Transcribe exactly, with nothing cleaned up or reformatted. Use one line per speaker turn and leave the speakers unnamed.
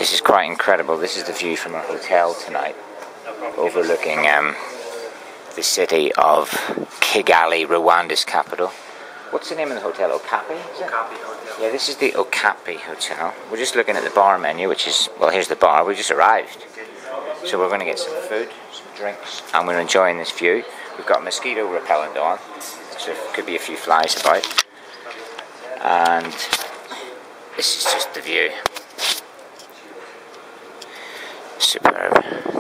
This is quite incredible. This is the view from our hotel tonight, overlooking um, the city of Kigali, Rwanda's capital. What's the name of the hotel? Okapi?
Okapi Hotel.
Yeah, this is the Okapi Hotel. We're just looking at the bar menu, which is, well, here's the bar. We just arrived. So we're going to get some food, some drinks, and we're enjoying this view. We've got mosquito repellent on, so there could be a few flies about. And this is just the view. Superb.